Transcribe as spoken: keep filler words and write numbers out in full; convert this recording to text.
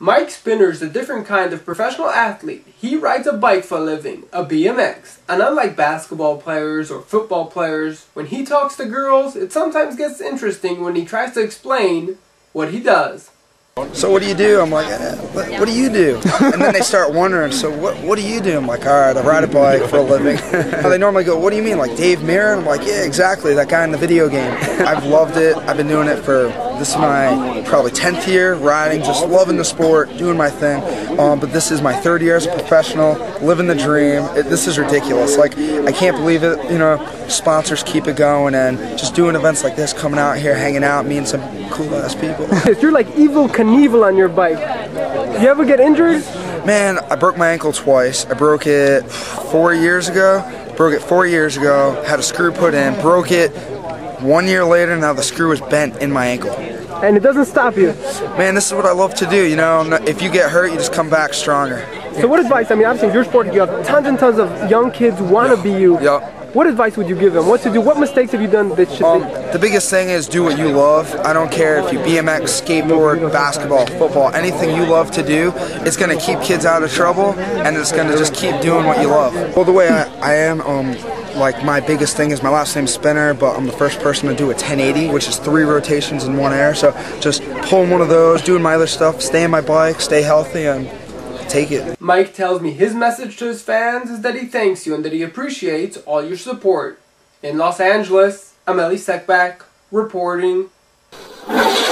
Mike Spinner's a different kind of professional athlete. He rides a bike for a living, a B M X. And unlike basketball players or football players, when he talks to girls, it sometimes gets interesting when he tries to explain what he does. So what do you do? I'm like, eh, what, what do you do? And then they start wondering, so what what do you do? I'm like, all right, I ride a bike for a living. They normally go, what do you mean, like Dave Mirra? I'm like, yeah, exactly, that guy in the video game. I've loved it. I've been doing it for, this is my probably tenth year, riding, just loving the sport, doing my thing. Um, but this is my third year as a professional, living the dream. It, this is ridiculous. Like, I can't believe it, you know, sponsors keep it going, and just doing events like this, coming out here, hanging out, meeting some cool-ass people. You're like Evel Knievel on your bike. You ever get injured? Man, I broke my ankle twice. I broke it four years ago. Broke it four years ago. Had a screw put in. Broke it one year later. Now the screw is bent in my ankle. And it doesn't stop you? Man, this is what I love to do. You know, if you get hurt, you just come back stronger. So what advice? I mean, obviously in your sport, you have tons and tons of young kids who want to Yep. be you. Yep. What advice would you give them? What to do? What mistakes have you done that should Um, be? the biggest thing is do what you love. I don't care if you B M X, skateboard, basketball, football, anything you love to do, it's going to keep kids out of trouble, and it's going to just keep doing what you love. Well, the way I, I am, um, like my biggest thing is my last name's Spinner, but I'm the first person to do a ten eighty, which is three rotations in one air. So just pulling one of those, doing my other stuff, stay on my bike, stay healthy, and take it. Mike tells me his message to his fans is that he thanks you and that he appreciates all your support. In Los Angeles, I'm Ellie Seckbach, reporting.